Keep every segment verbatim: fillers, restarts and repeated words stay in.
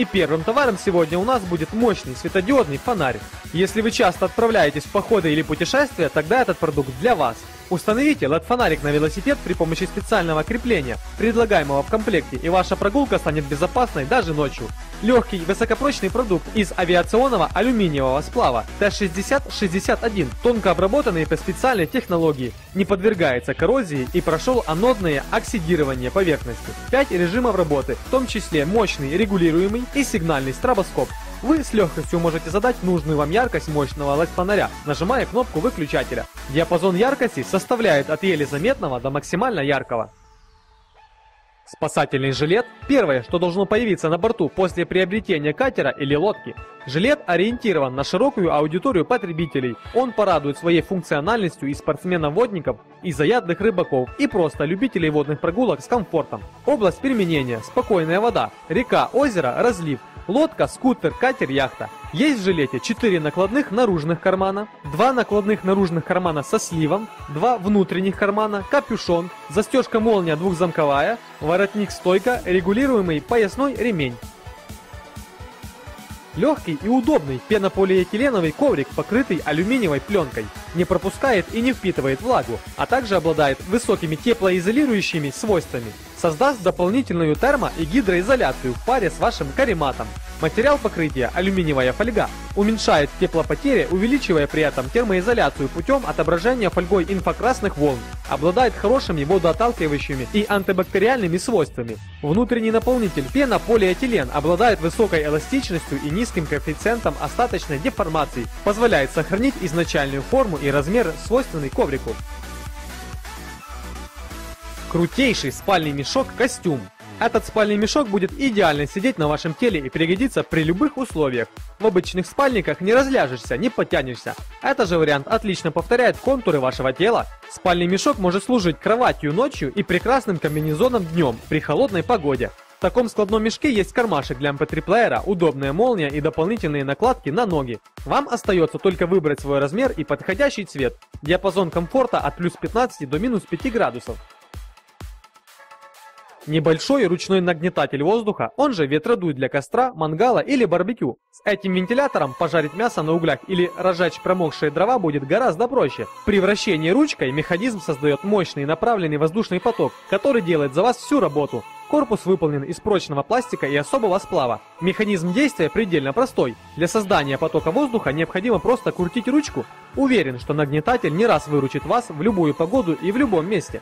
И первым товаром сегодня у нас будет мощный светодиодный фонарь. Если вы часто отправляетесь в походы или путешествия, тогда этот продукт для вас. Установите эл и ди-фонарик на велосипед при помощи специального крепления, предлагаемого в комплекте, и ваша прогулка станет безопасной даже ночью. Легкий, высокопрочный продукт из авиационного алюминиевого сплава Т шестьдесят шестьдесят один, тонко обработанный по специальной технологии, не подвергается коррозии и прошел анодное оксидирование поверхности. пять режимов работы, в том числе мощный, регулируемый и сигнальный стробоскоп. Вы с легкостью можете задать нужную вам яркость мощного эл и ди-фонаря, нажимая кнопку выключателя. Диапазон яркости составляет от еле заметного до максимально яркого. Спасательный жилет – первое, что должно появиться на борту после приобретения катера или лодки. Жилет ориентирован на широкую аудиторию потребителей. Он порадует своей функциональностью и спортсменов-водников, и заядлых рыбаков, и просто любителей водных прогулок с комфортом. Область применения – спокойная вода, река, озеро, разлив. Лодка, скутер, катер, яхта. Есть в жилете четыре накладных наружных кармана, два накладных наружных кармана со сливом, два внутренних кармана, капюшон, застежка-молния двухзамковая, воротник-стойка, регулируемый поясной ремень. Легкий и удобный пенополиэтиленовый коврик, покрытый алюминиевой пленкой, не пропускает и не впитывает влагу, а также обладает высокими теплоизолирующими свойствами. Создаст дополнительную термо- и гидроизоляцию в паре с вашим карематом. Материал покрытия – алюминиевая фольга. Уменьшает теплопотери, увеличивая при этом термоизоляцию путем отображения фольгой инфракрасных волн. Обладает хорошими водоотталкивающими и антибактериальными свойствами. Внутренний наполнитель пенополиэтилен обладает высокой эластичностью и низким коэффициентом остаточной деформации. Позволяет сохранить изначальную форму и размер, свойственный коврику. Крутейший спальный мешок-костюм. Этот спальный мешок будет идеально сидеть на вашем теле и пригодится при любых условиях. В обычных спальниках не разляжешься, не потянешься. Этот же вариант отлично повторяет контуры вашего тела. Спальный мешок может служить кроватью ночью и прекрасным комбинезоном днем при холодной погоде. В таком складном мешке есть кармашек для эм пэ три плеера, удобная молния и дополнительные накладки на ноги. Вам остается только выбрать свой размер и подходящий цвет. Диапазон комфорта от плюс пятнадцати до минус пяти градусов. Небольшой ручной нагнетатель воздуха, он же ветродуй для костра, мангала или барбекю. С этим вентилятором пожарить мясо на углях или разжечь промокшие дрова будет гораздо проще. При вращении ручкой механизм создает мощный направленный воздушный поток, который делает за вас всю работу. Корпус выполнен из прочного пластика и особого сплава. Механизм действия предельно простой. Для создания потока воздуха необходимо просто крутить ручку. Уверен, что нагнетатель не раз выручит вас в любую погоду и в любом месте.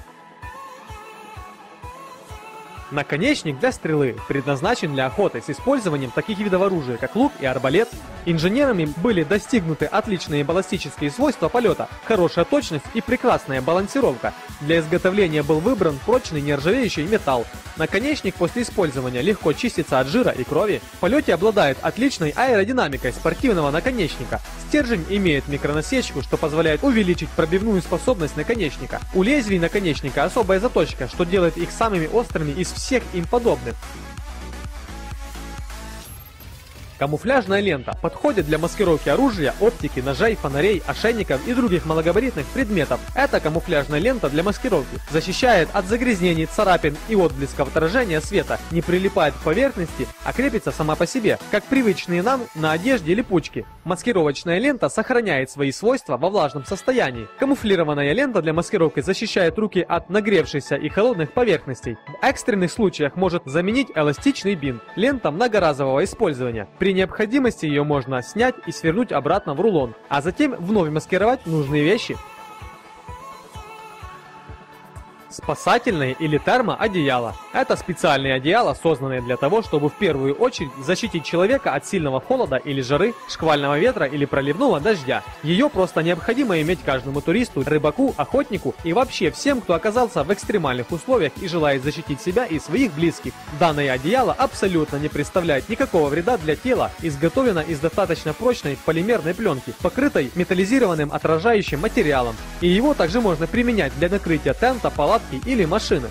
Наконечник для стрелы предназначен для охоты с использованием таких видов оружия, как лук и арбалет. Инженерами были достигнуты отличные баллистические свойства полета, хорошая точность и прекрасная балансировка. Для изготовления был выбран прочный нержавеющий металл. Наконечник после использования легко чистится от жира и крови. В полете обладает отличной аэродинамикой спортивного наконечника. Стержень имеет микронасечку, что позволяет увеличить пробивную способность наконечника. У лезвий наконечника особая заточка, что делает их самыми острыми из всех им подобных. Камуфляжная лента подходит для маскировки оружия, оптики, ножей, фонарей, ошейников и других малогабаритных предметов. Эта камуфляжная лента для маскировки защищает от загрязнений, царапин и отблесков отражения света, не прилипает к поверхности, а крепится сама по себе, как привычные нам на одежде липучки. Маскировочная лента сохраняет свои свойства во влажном состоянии. Камуфлированная лента для маскировки защищает руки от нагревшихся и холодных поверхностей. В экстренных случаях может заменить эластичный бинт. Лента многоразового использования. При необходимости ее можно снять и свернуть обратно в рулон, а затем вновь маскировать нужные вещи. Спасательное или термоодеяло. Это специальные одеяла, созданные для того, чтобы в первую очередь защитить человека от сильного холода или жары, шквального ветра или проливного дождя. Ее просто необходимо иметь каждому туристу, рыбаку, охотнику и вообще всем, кто оказался в экстремальных условиях и желает защитить себя и своих близких. Данное одеяло абсолютно не представляет никакого вреда для тела, изготовлено из достаточно прочной полимерной пленки, покрытой металлизированным отражающим материалом. И его также можно применять для накрытия тента, палатки или машины.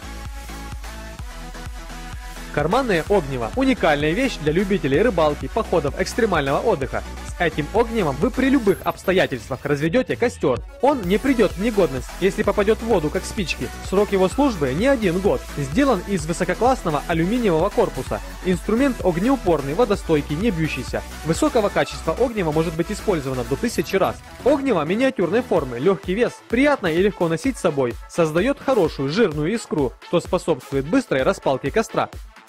Карманное огниво – уникальная вещь для любителей рыбалки, походов, экстремального отдыха. Этим огневом вы при любых обстоятельствах разведете костер. Он не придет в негодность, если попадет в воду, как спички. Срок его службы не один год. Сделан из высококлассного алюминиевого корпуса. Инструмент огнеупорный, водостойкий, не бьющийся. Высокого качества огнева может быть использовано до тысячи раз. Огнево миниатюрной формы, легкий вес, приятно и легко носить с собой. Создает хорошую жирную искру, что способствует быстрой распалке костра.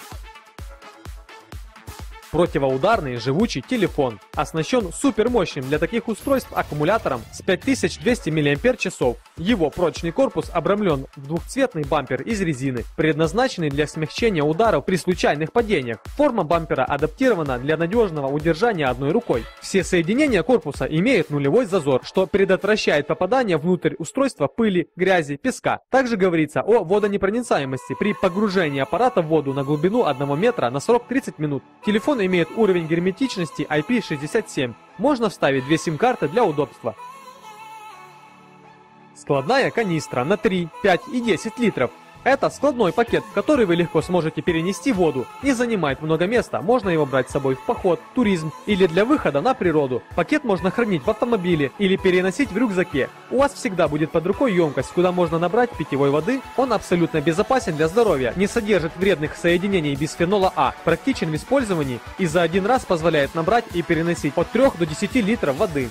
Противоударный живучий телефон. Оснащен супермощным для таких устройств аккумулятором с пять тысяч двухсот миллиампер-часов. Его прочный корпус обрамлен в двухцветный бампер из резины, предназначенный для смягчения ударов при случайных падениях. Форма бампера адаптирована для надежного удержания одной рукой. Все соединения корпуса имеют нулевой зазор, что предотвращает попадание внутрь устройства пыли, грязи, песка. Также говорится о водонепроницаемости при погружении аппарата в воду на глубину одного метра на срок тридцать минут. Телефон имеет уровень герметичности ай пи шестьдесят семь. Можно вставить две сим-карты для удобства. Складная канистра на три, пять и десять литров. Это складной пакет, в который вы легко сможете перенести воду. Не занимает много места, можно его брать с собой в поход, туризм или для выхода на природу. Пакет можно хранить в автомобиле или переносить в рюкзаке. У вас всегда будет под рукой емкость, куда можно набрать питьевой воды. Он абсолютно безопасен для здоровья, не содержит вредных соединений бисфенола А, практичен в использовании и за один раз позволяет набрать и переносить от трёх до десяти литров воды.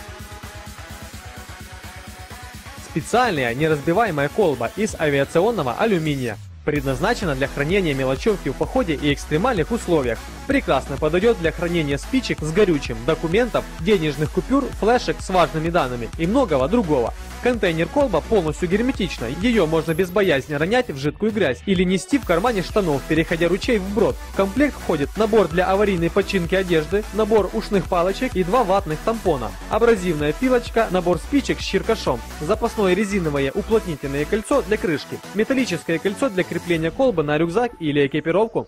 Специальная неразбиваемая колба из авиационного алюминия. Предназначена для хранения мелочевки в походе и экстремальных условиях. Прекрасно подойдет для хранения спичек с горючим, документов, денежных купюр, флешек с важными данными и многого другого. Контейнер-колба полностью герметична, ее можно без боязни ронять в жидкую грязь или нести в кармане штанов, переходя ручей вброд. В комплект входит набор для аварийной починки одежды, набор ушных палочек и два ватных тампона, абразивная пилочка, набор спичек с чиркашом, запасное резиновое уплотнительное кольцо для крышки, металлическое кольцо для крепления колбы на рюкзак или экипировку.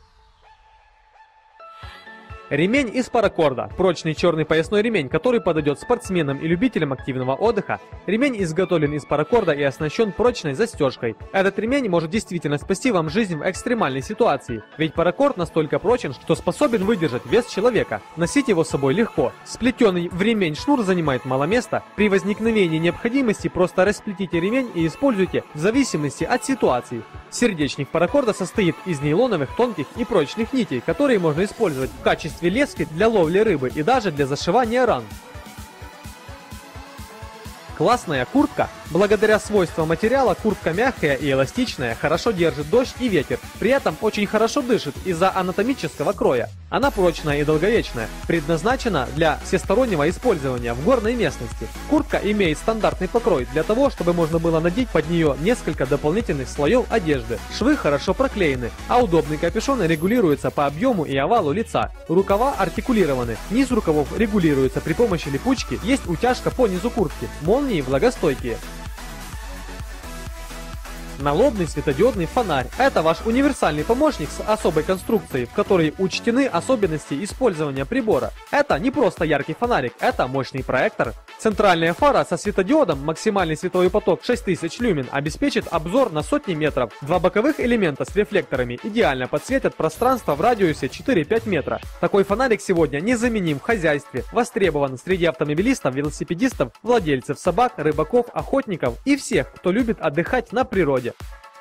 Ремень из паракорда. Прочный черный поясной ремень, который подойдет спортсменам и любителям активного отдыха. Ремень изготовлен из паракорда и оснащен прочной застежкой. Этот ремень может действительно спасти вам жизнь в экстремальной ситуации, ведь паракорд настолько прочен, что способен выдержать вес человека. Носить его с собой легко. Сплетенный в ремень шнур занимает мало места. При возникновении необходимости просто расплетите ремень и используйте в зависимости от ситуации. Сердечник паракорда состоит из нейлоновых тонких и прочных нитей, которые можно использовать в качестве лески для ловли рыбы и даже для зашивания ран. Классная куртка. Благодаря свойствам материала куртка мягкая и эластичная, хорошо держит дождь и ветер. При этом очень хорошо дышит из-за анатомического кроя. Она прочная и долговечная, предназначена для всестороннего использования в горной местности. Куртка имеет стандартный покрой для того, чтобы можно было надеть под нее несколько дополнительных слоев одежды. Швы хорошо проклеены, а удобный капюшон регулируется по объему и овалу лица. Рукава артикулированы, низ рукавов регулируется при помощи липучки, есть утяжка по низу куртки, молнии влагостойкие. Налобный светодиодный фонарь. Это ваш универсальный помощник с особой конструкцией, в которой учтены особенности использования прибора. Это не просто яркий фонарик, это мощный проектор. Центральная фара со светодиодом, максимальный световой поток шесть тысяч люмен, обеспечит обзор на сотни метров. Два боковых элемента с рефлекторами идеально подсветят пространство в радиусе четыре-пять метра. Такой фонарик сегодня незаменим в хозяйстве, востребован среди автомобилистов, велосипедистов, владельцев собак, рыбаков, охотников и всех, кто любит отдыхать на природе.